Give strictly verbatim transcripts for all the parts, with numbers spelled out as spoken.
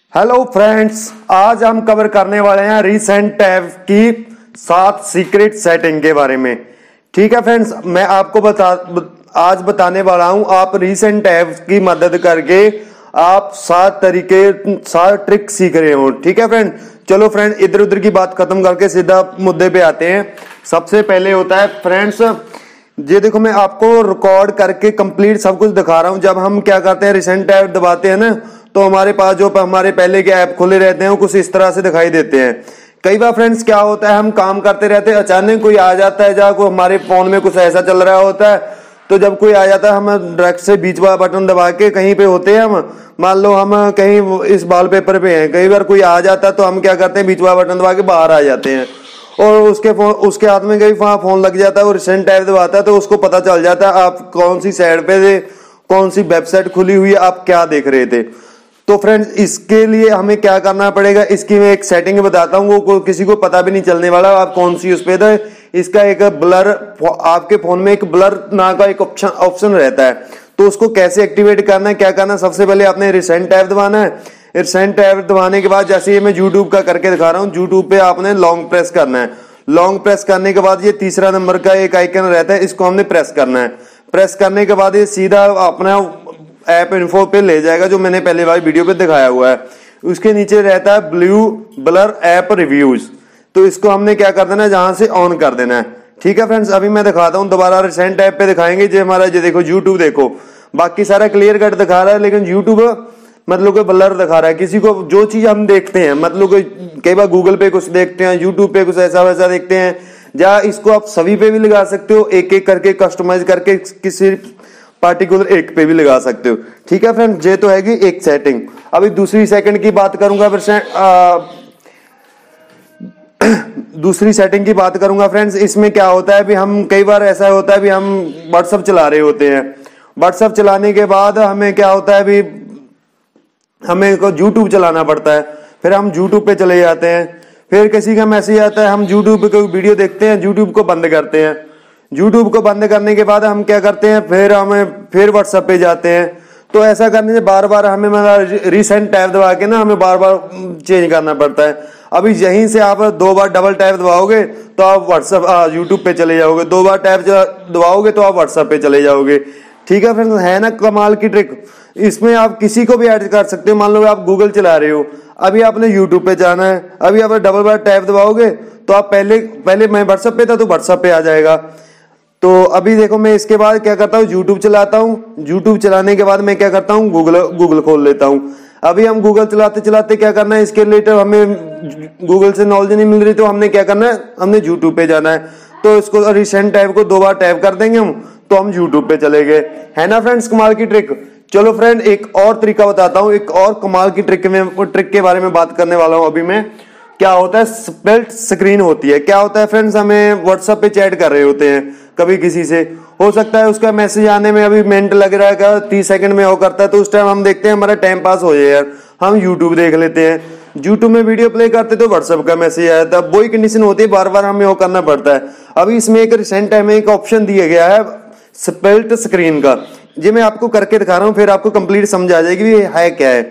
Hello friends, आज हम cover करने वाले हैं रिसेंट टैब की सात सीक्रेट सेटिंग के बारे में। ठीक है फ्रेंड्स, मैं आपको बता आज बताने वाला हूं। आप रिसेंट टैब की मदद करके आप सात तरीके सात ट्रिक सीख रहे हो। ठीक है फ्रेंड, चलो फ्रेंड इधर उधर की बात खत्म करके सीधा मुद्दे पे आते हैं। सबसे पहले होता है फ्रेंड्स, ये देखो मैं आपको रिकॉर्ड करके कंप्लीट सब कुछ दिखा रहा हूं। जब हम क्या करते हैं, रिसेंट टैब दबाते हैं ना, तो हमारे पास जो हमारे पहले के ऐप खुले रहते हैं वो कुछ इस तरह से दिखाई देते हैं। कई बार फ्रेंड्स क्या होता है, हम काम करते रहते हैं, अचानक कोई आ जाता है, जहाँ कोई हमारे फोन में कुछ ऐसा चल रहा होता है, तो जब कोई आ जाता है हम डायरेक्ट से बीच वाला बटन दबा के कहीं पे होते हैं, हम मान लो हम कहीं इस वॉलपेपर पे हैं, कई बार कोई आ जाता है तो हम क्या करते हैं, बीच वाला बटन दबा के बाहर आ जाते हैं और उसके फोन उसके हाथ में कहीं वहां फोन लग जाता है और रिसेंट टैब दबाता है तो उसको पता चल जाता है आप कौन सी साइड पे थे, कौन सी वेबसाइट खुली हुई है, आप क्या देख रहे थे। तो फ्रेंड्स इसके लिए हमें क्या करना पड़ेगा, इसकी मैं एक सेटिंग बताता हूँ, वो किसी को पता भी नहीं चलने वाला आप कौन सी उस पे थे। इसका एक ब्लर, आपके फोन में एक ब्लर ना का एक ऑप्शन ऑप्शन रहता है, तो उसको कैसे एक्टिवेट करना है, क्या करना है। सबसे पहले आपने रिसेंट टैब दबाना है। रिसेंट टैब दबाने के बाद जैसे ये मैं यूट्यूब का करके दिखा रहा हूँ, यूट्यूब पे आपने लॉन्ग प्रेस करना है। लॉन्ग प्रेस करने के बाद ये तीसरा नंबर का एक आइकन रहता है, इसको हमने प्रेस करना है। प्रेस करने के बाद ये सीधा अपना ऐप इन्फो पे ले जाएगा, जो मैंने पहले वाली वीडियो पे दिखाया हुआ है। उसके नीचे रहता है ब्लू ब्लर ऐप रिव्यूज, तो इसको हमने क्या कर देना है, जहां से ऑन कर देना है। ठीक है फ्रेंड्स, अभी मैं दिखाता हूँ दोबारा रिसेंट ऐप पे दिखाएंगे। जो हमारा ये देखो यूट्यूब, देखो बाकी सारा क्लियर कट दिखा रहा है, लेकिन यूट्यूब मतलब कोई ब्लर दिखा रहा है। किसी को जो चीज हम देखते हैं, मतलब कई बार गूगल पे कुछ देखते हैं, यूट्यूब पे कुछ ऐसा वैसा देखते हैं, या इसको आप सभी पे भी लगा सकते हो, एक एक करके कस्टमाइज करके किसी पार्टिकुलर एक पे भी लगा सकते हो। ठीक है फ्रेंड, ये तो हैगी एक सेटिंग। अभी दूसरी सेकंड की बात करूंगा दूसरी सेटिंग की बात करूंगा फ्रेंड्स। इसमें क्या होता है, भी हम कई बार ऐसा होता है भी हम व्हाट्सएप चला रहे होते हैं। व्हाट्सएप चलाने के बाद हमें क्या होता है, भी हमें को यूट्यूब चलाना पड़ता है, फिर हम यूट्यूब पे चले जाते हैं, फिर किसी का मैसेज आता है, हम यूट्यूब पे कोई वीडियो देखते हैं, यूट्यूब को बंद करते हैं। यूट्यूब को बंद करने के बाद हम क्या करते हैं, फिर हमें फिर व्हाट्सएप पे जाते हैं। तो ऐसा करने से बार बार हमें मतलब रिसेंट टैब दबा के ना हमें बार बार चेंज करना पड़ता है। अभी यहीं से आप दो बार डबल टैब दबाओगे तो आप व्हाट्सएप यूट्यूब पे चले जाओगे, दो बार टैब दबाओगे तो आप व्हाट्सएप पे चले जाओगे। ठीक है फ्रेंड्स, है ना कमाल की ट्रिक। इसमें आप किसी को भी ऐड कर सकते हो। मान लो आप गूगल चला रहे हो, अभी आपने यूट्यूब पे जाना है, अभी आप डबल बार टैब दबाओगे तो आप पहले पहले मैं व्हाट्सएप पे था तो व्हाट्सएप पे आ जाएगा। तो अभी देखो मैं इसके बाद क्या करता हूँ, यूट्यूब चलाता हूँ। यूट्यूब चलाने के बाद मैं क्या करता हूँ, गूगल गूगल खोल लेता हूँ। अभी हम गूगल चलाते चलाते क्या करना है, इसके रिलेटेड हमें गूगल से नॉलेज नहीं मिल रही, तो हमने क्या करना है, हमने यूट्यूब पे जाना है। तो इसको रिसेंट टैब को दो बार टैप कर देंगे हम, तो हम यूट्यूब पे चले गए। है ना फ्रेंड्स कमाल की ट्रिक। चलो फ्रेंड एक और तरीका बताता हूँ, एक और कमाल की ट्रिक में ट्रिक के बारे में बात करने वाला हूँ अभी मैं। क्या होता है, स्प्लिट स्क्रीन होती है। क्या होता है फ्रेंड्स, हमें व्हाट्सएप पे चैट कर रहे होते हैं कभी किसी से, हो सकता है उसका मैसेज आने में अभी मिनट लग रहा है, क्या तीस सेकंड में हो करता है, तो उस टाइम हम देखते हैं हमारा टाइम पास हो जाए यार, हम यूट्यूब देख लेते हैं। यूट्यूब में वीडियो प्ले करते तो व्हाट्सएप का मैसेज आया था, वही कंडीशन होती है, बार बार हमें वो करना पड़ता है। अभी इसमें एक रिसेंट टाइम में एक ऑप्शन दिया गया है स्प्लिट स्क्रीन का, ये मैं आपको करके दिखा रहा हूँ, फिर आपको कंप्लीट समझ आ जाएगी ये है क्या है।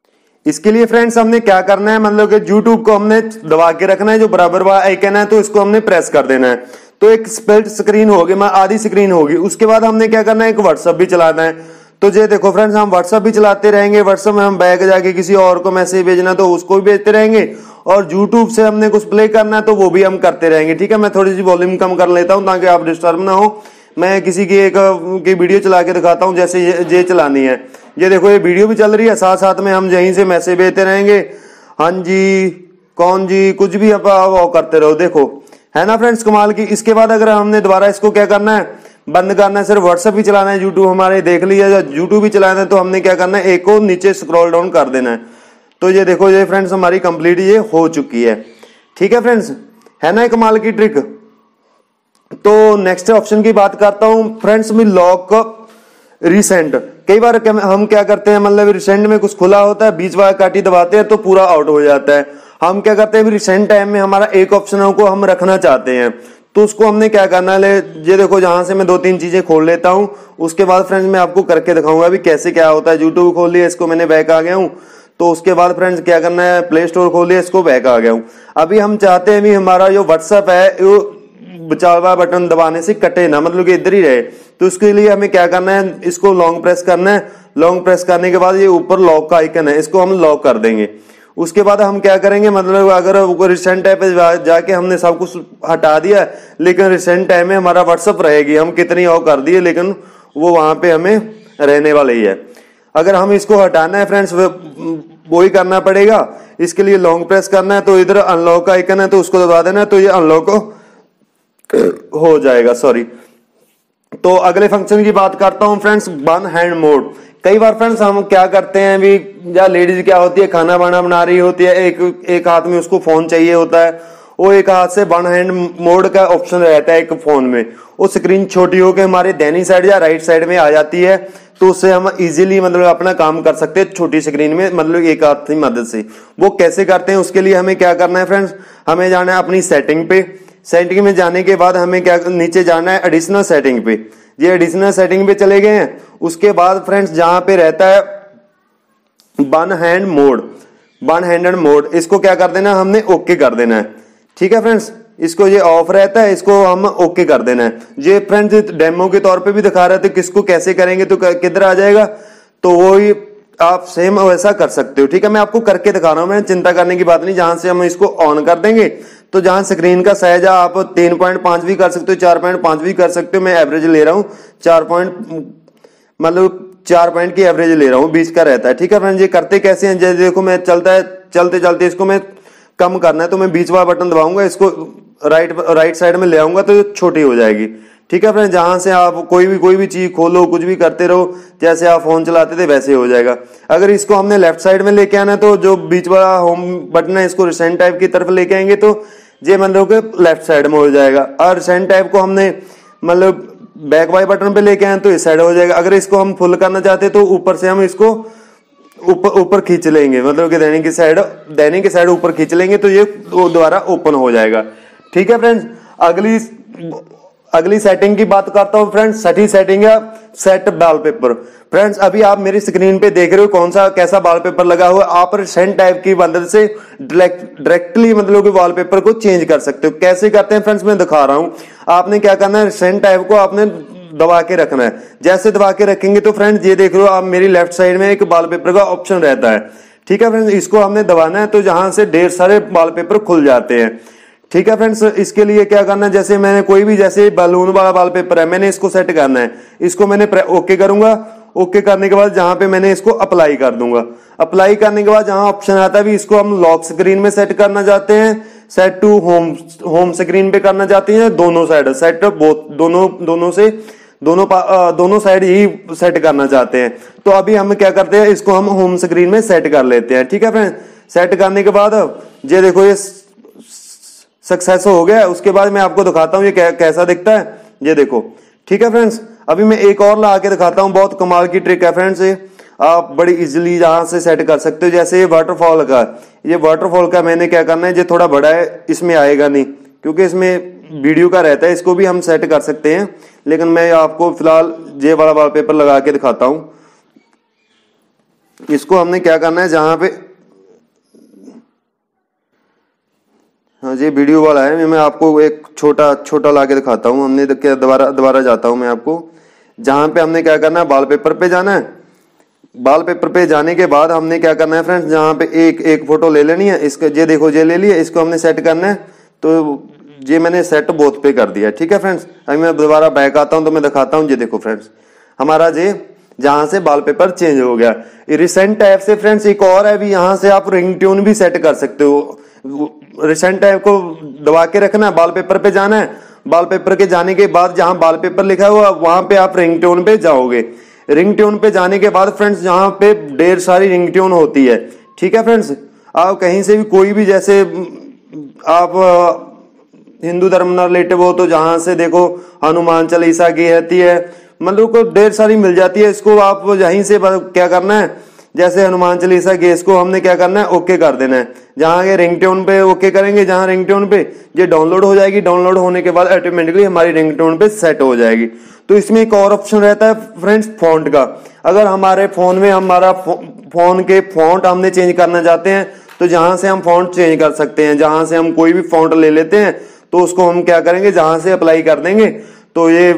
इसके लिए फ्रेंड्स हमने क्या करना है, मतलब कि यूट्यूब को हमने दबा के रखना है, जो बराबर वाला आइकन है तो इसको हमने प्रेस कर देना है, तो एक स्प्लिट स्क्रीन होगी, मैं आधी स्क्रीन होगी। उसके बाद हमने क्या करना है, एक व्हाट्सएप भी चलाना है। तो ये देखो फ्रेंड्स, हम व्हाट्सएप भी चलाते रहेंगे, व्हाट्सएप में हम बैक जाके किसी और को मैसेज भेजना तो उसको भी भेजते रहेंगे, और यूट्यूब से हमने कुछ प्ले करना है तो वो भी हम करते रहेंगे। ठीक है, मैं थोड़ी सी वॉल्यूम कम कर लेता हूँ ताकि आप डिस्टर्ब ना हो। मैं किसी की एक की वीडियो चला के दिखाता हूँ, जैसे ये, ये चलानी है। ये देखो ये वीडियो भी चल रही है, साथ साथ में हम यहीं से मैसेज भेजते रहेंगे, हाँ जी कौन जी कुछ भी आप वो करते रहो। देखो है ना फ्रेंड्स कमाल की। इसके बाद अगर हमने दोबारा इसको क्या करना है, बंद करना है, सिर्फ व्हाट्सएप ही चलाना है, यूट्यूब हमारे देख लिया, यूट्यूब भी चलाना है, तो हमने क्या करना है, एक को नीचे स्क्रॉल डाउन कर देना है। तो ये देखो ये फ्रेंड्स हमारी कंप्लीट ये हो चुकी है। ठीक है फ्रेंड्स, है ना कमाल की ट्रिक। तो नेक्स्ट ऑप्शन की बात करता हूं फ्रेंड्स, में लॉक रिसेंट। कई बार हम क्या करते हैं, मतलब रिसेंट में कुछ खुला होता है, बीच वाला काटी दबाते हैं तो पूरा आउट हो जाता है। हम क्या करते हैं, रिसेंट टाइम में हमारा एक ऑप्शन को हम रखना चाहते हैं, तो उसको हमने क्या करना है, ये देखो जहां से मैं दो तीन चीजें खोल लेता हूं, उसके बाद फ्रेंड्स मैं आपको करके दिखाऊंगा भी कैसे क्या होता है। यूट्यूब खोल लिया, इसको मैंने बैक आ गया हूं, तो उसके बाद फ्रेंड्स क्या करना है, प्ले स्टोर खोलिए, इसको बैक आ गया हूँ। अभी हम चाहते हैं भी हमारा जो व्हाट्सएप है वो बचावा बटन दबाने से कटे ना, मतलब कि इधर ही रहे। तो उसके लिए हमें क्या करना है, इसको लॉन्ग प्रेस करना है। लॉन्ग प्रेस करने के बाद ये ऊपर लॉक का आइकन है, इसको हम लॉक कर देंगे। उसके बाद हम क्या करेंगे, मतलब अगर रिसेंट टाइम पे जा, जाके हमने सब कुछ हटा दिया, लेकिन रिसेंट टाइम में हमारा व्हाट्सएप रहेगी, हम कितनी ऑफ कर दिए लेकिन वो वहां पे हमें रहने वाला ही है। अगर हम इसको हटाना है फ्रेंड्स, वो ही करना पड़ेगा। इसके लिए लॉन्ग प्रेस करना है, तो इधर अनलॉक का आइकन है, तो उसको दबा देना है, तो ये अनलॉक हो जाएगा। सॉरी। तो अगले फंक्शन की बात करता हूं फ्रेंड्स, वन हैंड मोड। कई बार फ्रेंड्स हम क्या करते हैं भी, या लेडीज क्या होती है, खाना वाना बना रही होती है, एक एक हाथ में उसको फोन चाहिए होता है, वो एक हाथ से वन हैंड मोड का ऑप्शन रहता है एक फोन में। वो स्क्रीन छोटी होकर हमारे दाहिनी साइड या राइट साइड में आ जाती है, तो उससे हम इजीली मतलब अपना काम कर सकते हैं छोटी स्क्रीन में, मतलब एक हाथ की मदद से। वो कैसे करते हैं, उसके लिए हमें क्या करना है फ्रेंड्स, हमें जाना है अपनी सेटिंग पे। सेटिंग में जाने के बाद हमें क्या नीचे जाना है एडिशनल सेटिंग पे। ये एडिशनल सेटिंग पे चले गए हैं। उसके बाद फ्रेंड्स जहां पे रहता है one hand mode, one handed mode, इसको क्या कर देना, हमने ओके कर देना है। ठीक है फ्रेंड्स, इसको ये ऑफ रहता है, इसको हम ओके कर देना है। ये फ्रेंड्स डेमो के तौर पे भी दिखा रहे थे, किसको कैसे करेंगे तो किधर आ जाएगा, तो वो ही आप सेम वैसा कर सकते हो। ठीक है, मैं आपको करके दिखा रहा हूं, मैं चिंता करने की बात नहीं। जहां से हम इसको ऑन कर देंगे, तो जहां स्क्रीन का साइज आप तीन पॉइंट पांच भी कर सकते हो, चार पॉइंट पांच भी कर सकते हो। मैं एवरेज ले रहा हूं चार पॉइंट, मतलब चार पॉइंट की एवरेज ले रहा हूं, बीच का रहता है। ठीक है फ्रेंड्स, ये करते कैसे हैं, जैसे देखो मैं चलता है, चलते चलते इसको मैं कम करना है, तो मैं बीच वाला बटन दबाऊंगा, इसको राइट राइट साइड में ले आऊंगा तो छोटी हो जाएगी। ठीक है फ्रेंड्स, जहां से आप कोई भी कोई भी चीज खोलो, कुछ भी करते रहो, जैसे आप फोन चलाते थे वैसे हो जाएगा। अगर इसको हमने लेफ्ट साइड में लेके आना है, तो जो बीच वाला होम बटन है इसको रिसेंट टाइप की तरफ लेके आएंगे, तो ये मतलब के लेफ्ट साइड में हो जाएगा। और रिसेंट टाइप को हमने मतलब बैक वाले बटन पे लेके आए तो इस साइड हो जाएगा। अगर इसको हम फुल करना चाहते हैं, तो ऊपर से हम इसको ऊपर ऊपर खींच लेंगे, मतलब कि दैनिक की साइड दैनिक की साइड ऊपर खींच लेंगे, तो ये दोबारा ओपन हो जाएगा। ठीक है फ्रेंड्स, अगली अगली सेटिंग की बात करता हूं फ्रेंड्स। छठी सेटिंग है सेट वॉलपेपर। फ्रेंड्स, अभी आप मेरी स्क्रीन पे देख रहे हो कौन सा कैसा वॉलपेपर लगा हुआ है। आप रिसेंट टाइप की मदद से डायरेक्टली मतलब कि वॉलपेपर को चेंज कर सकते हो। कैसे करते हैं फ्रेंड्स, मैं दिखा रहा हूं। आपने क्या करना है, रिसेंट टाइप को आपने दबा के रखना है। जैसे दबा के रखेंगे तो फ्रेंड्स ये देख रहे हो आप, मेरी लेफ्ट साइड में एक वॉलपेपर का ऑप्शन रहता है। ठीक है फ्रेंड्स, इसको हमने दबाना है, तो जहां से ढेर सारे वॉलपेपर खुल जाते हैं। ठीक है फ्रेंड्स, इसके लिए क्या करना है, जैसे मैंने कोई भी जैसे बलून वाला वॉलपेपर है, मैंने इसको सेट करना है। इसको मैंने ओके करूंगा। ओके करने के बाद जहां पे मैंने इसको अप्लाई कर दूंगा। अप्लाई करने के बाद जहां ऑप्शन आता है भी, इसको हम लॉक स्क्रीन में सेट करना चाहते हैं, set to home home screen पे करना चाहते हैं, दोनों साइड सेट बोथ दोनों दोनों से दोनों दोनों साइड ही सेट करना चाहते हैं। तो अभी हम क्या करते हैं, इसको हम होम स्क्रीन में सेट कर लेते हैं। ठीक है फ्रेंड, सेट करने के बाद ये देखो ये सक्सेस हो गया। उसके बाद मैं आपको दिखाता हूँ ये कै, कैसा दिखता है, ये देखो। ठीक है फ्रेंड्स, अभी मैं एक और ला के दिखाता हूँ, बहुत कमाल की ट्रिक है फ्रेंड्स। ये आप बड़ी इजीली यहां से सेट कर सकते हो। जैसे ये वाटरफॉल का, ये वाटरफॉल का मैंने क्या करना है, ये थोड़ा बड़ा है, इसमें आएगा नहीं क्योंकि इसमें वीडियो का रहता है। इसको भी हम सेट कर सकते हैं, लेकिन मैं आपको फिलहाल ये वाला वॉलपेपर लगा के दिखाता हूं। इसको हमने क्या करना है, जहां पे हाँ ये वीडियो वाला है, मैं आपको एक छोटा छोटा ला के दिखाता हूँ। हमने दोबारा दोबारा जाता हूँ मैं आपको, जहां पे हमने क्या करना है, वॉलपेपर पे जाना है। वॉलपेपर पे जाने के बाद हमने क्या करना है फ्रेंड्स, जहां पे एक एक फोटो ले लेनी है। इसको ये देखो ये ले लिया, इसको हमने सेट करना है। तो ये मैंने सेट बोथ पे कर दिया। ठीक है फ्रेंड्स, अभी मैं दोबारा बैक आता हूं तो मैं दिखाता हूं। ये देखो फ्रेंड्स, हमारा ये जहां से वॉलपेपर चेंज हो गया। रिसेंट टैब से फ्रेंड्स एक और है भी, यहां से आप रिंगटोन भी सेट कर सकते हो। रिसेंट टैब को दबा के रखना है, वॉलपेपर पे जाना है। वॉलपेपर के जाने के बाद जहां वॉलपेपर लिखा हुआ वहां पे आप रिंगटोन पे जाओगे। रिंगटोन पे जाने के बाद फ्रेंड्स जहां पे ढेर सारी रिंगटोन होती है। ठीक है फ्रेंड्स, आप कहीं से भी कोई भी, जैसे आप हिंदू धर्म न रिलेटिव हो तो जहां से देखो हनुमान चालीसा की रहती है, मतलब को ढेर सारी मिल जाती है। इसको आप यहीं से क्या करना है, जैसे हनुमान चालीसा की, इसको हमने क्या करना है, ओके कर देना है। जहां ये रिंगटोन पे ओके करेंगे, जहां रिंगटोन पे ये डाउनलोड हो जाएगी। डाउनलोड होने के बाद ऑटोमेटिकली हमारी रिंगटोन पे सेट हो जाएगी। तो इसमें एक और ऑप्शन रहता है फ्रेंड्स, फॉन्ट का। अगर हमारे फोन में हमारा फोन के फॉन्ट हमने चेंज करना चाहते हैं तो जहां से हम फॉन्ट चेंज कर सकते हैं, जहां से हम कोई भी फॉन्ट ले लेते हैं तो उसको हम क्या करेंगे, जहां से अप्लाई कर देंगे। तो ये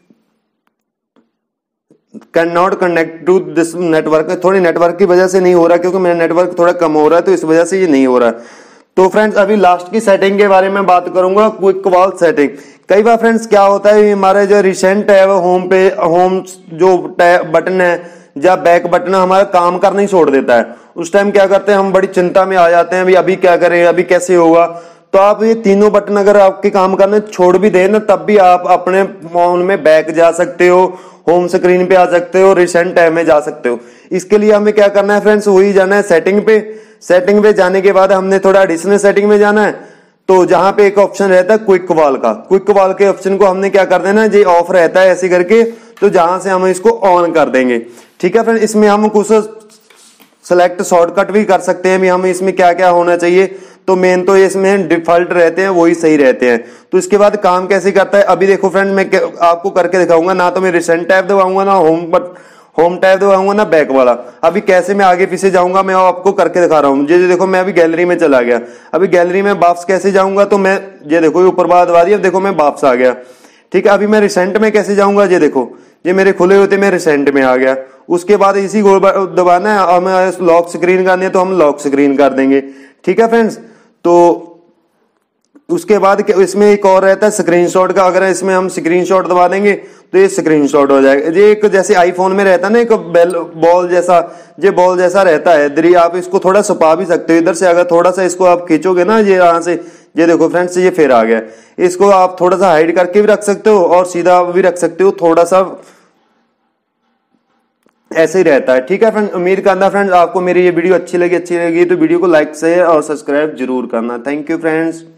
can not connect to this network, थोड़ी नेटवर्क की वजह से नहीं हो रहा, क्योंकि मेरा नेटवर्क थोड़ा कम हो रहा है तो इस वजह से ये नहीं हो रहा। तो फ्रेंड्स अभी लास्ट की सेटिंग के बारे में बात करूंगा, क्विक वॉल सेटिंग। कई बार फ्रेंड्स क्या होता है, हमारे जो रिसेंट टैब होम पे होम जो बटन है या बैक बटन हमारा काम करना ही छोड़ देता है। उस टाइम क्या करते हैं, हम बड़ी चिंता में आ जाते हैं, अभी अभी क्या करें, अभी कैसे होगा। तो आप ये तीनों बटन अगर आपके काम करने छोड़ भी दें ना, तब भी आप अपने फोन में बैक जा सकते हो, होम स्क्रीन पे आ सकते हो, रिसेंट टैब में जा सकते हो। इसके लिए हमें क्या करना है फ्रेंड्स, वही जाना है सेटिंग पे। सेटिंग पे जाने के बाद हमने थोड़ा एडिशनल सेटिंग में जाना है, तो जहां पे एक ऑप्शन रहता है क्विक वॉल का, क्विक वॉल के ऑप्शन को हमने क्या कर देना, ये ऑफ रहता है ऐसे करके, तो जहां से हम इसको ऑन कर देंगे। ठीक है फ्रेंड, इसमें हम कुछ सेलेक्ट शॉर्टकट भी कर सकते हैं, भी हम इसमें क्या क्या होना चाहिए। तो मेन तो इसमें डिफॉल्ट रहते हैं, वही सही रहते हैं। तो इसके बाद काम कैसे करता है, अभी देखो फ्रेंड मैं आपको करके दिखाऊंगा, ना तो मैं रिसेंट टैब दबाऊंगा, ना होम बट होम टैब दबाऊंगा, ना बैक वाला। अभी कैसे मैं आगे पीछे जाऊंगा मैं आपको करके दिखा रहा हूँ। ये देखो मैं अभी गैलरी में चला गया, अभी गैलरी में वापस कैसे जाऊंगा, तो मैं ये देखो ऊपर बात दबा दी, अब देखो मैं वापस आ गया। ठीक है, अभी मैं रिसेंट में कैसे जाऊंगा, ये देखो ये मेरे खुले होते मैं रिसेंट में आ गया। उसके बाद इसी को दबाना है, हमें लॉक स्क्रीन करनी है तो हम लॉक स्क्रीन कर देंगे। ठीक है फ्रेंड्स, तो उसके बाद इसमें एक और रहता है स्क्रीनशॉट का, अगर इसमें हम स्क्रीनशॉट दबा देंगे तो ये स्क्रीनशॉट हो जाएगा। ये एक जैसे आईफोन में रहता है ना, एक बेल बॉल जैसा, ये बॉल जैसा रहता है इधर, आप इसको थोड़ा छुपा भी सकते हो इधर से, अगर थोड़ा सा इसको आप खींचोगे ना, ये यहाँ से, ये देखो फ्रेंड्स ये फिर आ गया। इसको आप थोड़ा सा हाइड करके भी रख सकते हो और सीधा भी रख सकते हो, थोड़ा सा ऐसे ही रहता है। ठीक है फ्रेंड, उम्मीद करना फ्रेंड्स आपको मेरी ये वीडियो अच्छी लगी अच्छी लगी तो वीडियो को लाइक शेयर और सब्सक्राइब जरूर करना। Thank you friends.